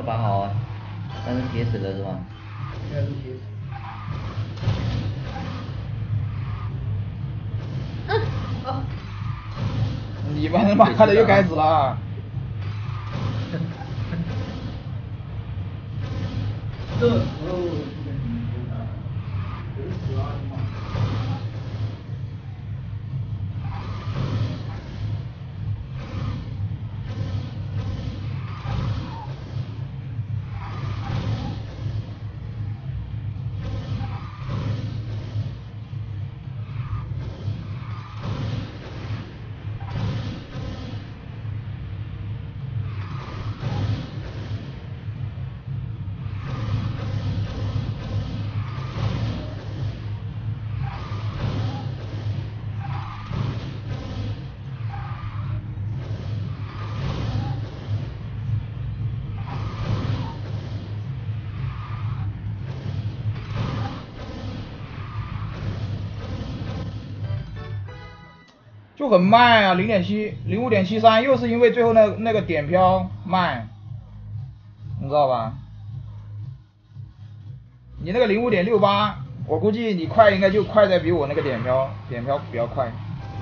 这把好啊，但是铁死了是吧？ 应该是铁死。啊！ 你们他妈的又开始了。 这时候有死啊！ 就很慢啊，0.7、05.73，又是因为最后那个点飘慢，你知道吧？你那个05.68，我估计你快应该就快在比我那个点飘比较快。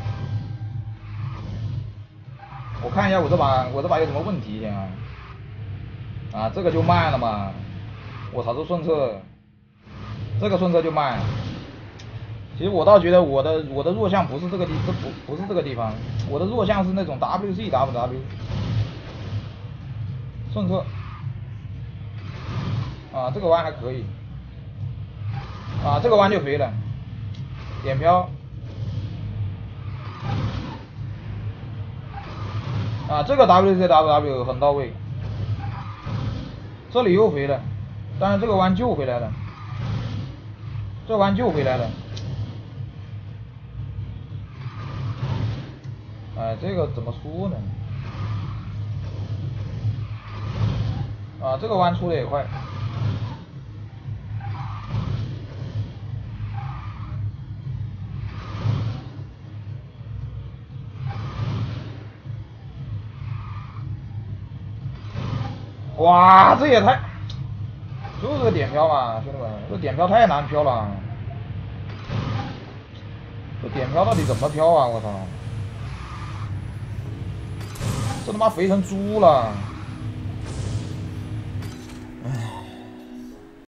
我看一下我这把有什么问题先啊？啊，这个就慢了嘛。我操，这顺侧，这个顺侧就慢。其实我倒觉得我的弱项不是这个不是这个地方，我的弱项是那种 WCW 顺侧。啊，这个弯还可以。啊，这个弯就肥了，点飘。啊，这个 WCW 很到位。这里又肥了，但是这个弯救回来了，这弯救回来了。哎，这个怎么说呢？啊，这个弯出的也快。哇，这也太，就是个点飘嘛，兄弟们，这点飘太难飘了。这点飘到底怎么飘啊？我操！这他妈肥成猪了！唉。